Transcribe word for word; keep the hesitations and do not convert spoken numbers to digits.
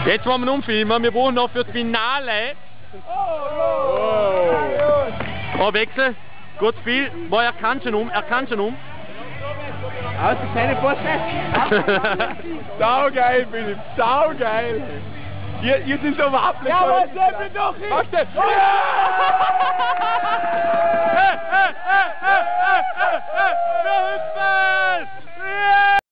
Jetzt wollen wir umfilmen, wir brauchen noch für das Finale. Oh, Wechsel. Gut Spiel. Wo er kann schon um, er kann schon um. Aus, keine Poste. Saugeil, Philipp, saugeil. Ihr, ihr sind so überhaupt nicht. Ja, was denn doch hin? Ja!